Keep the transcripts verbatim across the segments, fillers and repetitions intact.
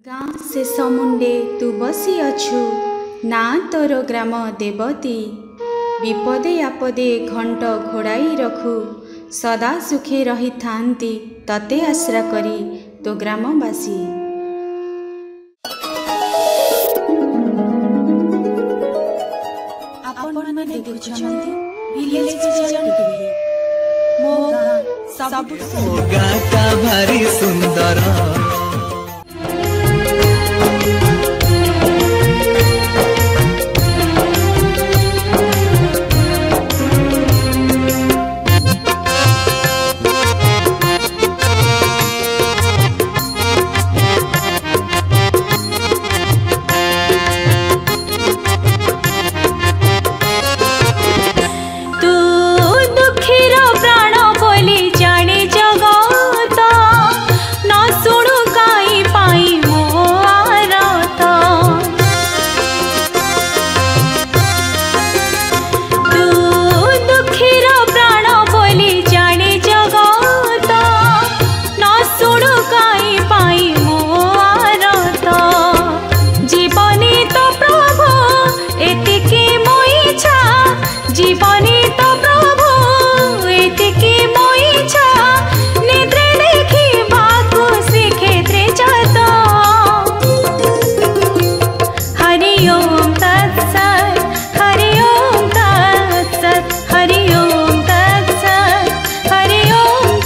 गाँ से समुंडे तू बसी अछु ना तोर ग्राम देवती विपदे आपदे घंट घोड़ाई रखु सदा सुखे रही थांती तते आश्रा करी तो ग्रामवासी। आपण माने देखुछंती विलेज विजन टीवी मो गाँ सब मो गाँ का भारी सुंदर जीवनी तो प्रभु एतिकी मोइछा निद्रे देखी बाकु श्रीक्षेत्रे जात हरि ओम तत्सत् हरि ओम तत्सत् हरि ओम तत्सत् हरि ओम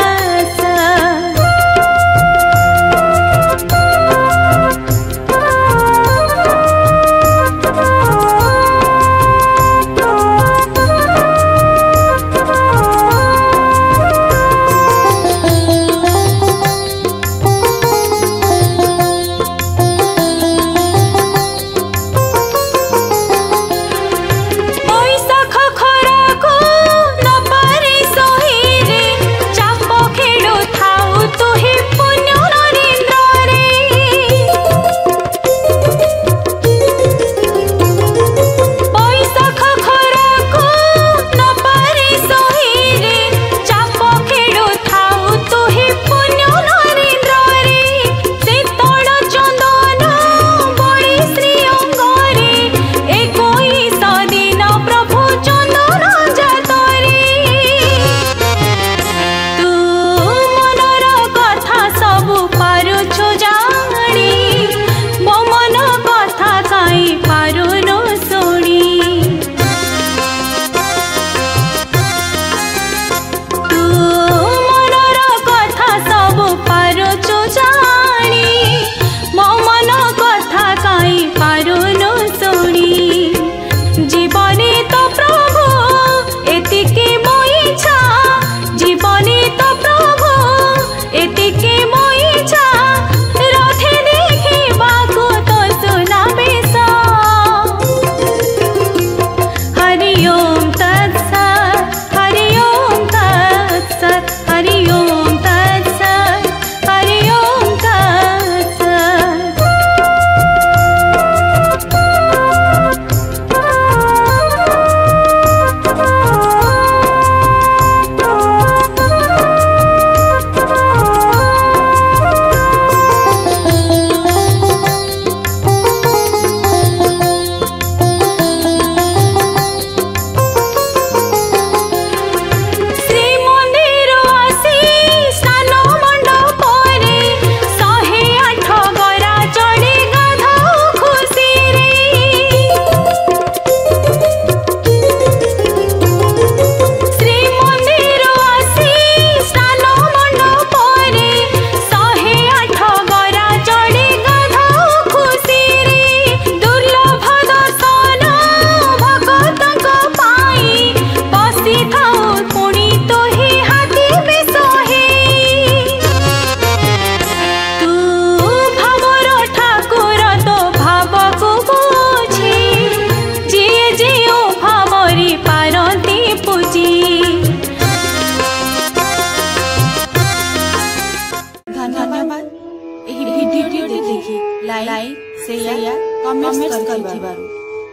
लाइक शेयर कमेंट करथिबारु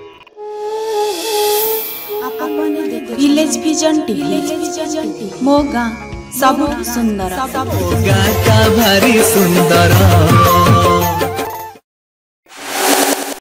आपने देखि विलेज विजन टीवी मो गाँ सब सुंदर मो गाँ का भारी सुंदर।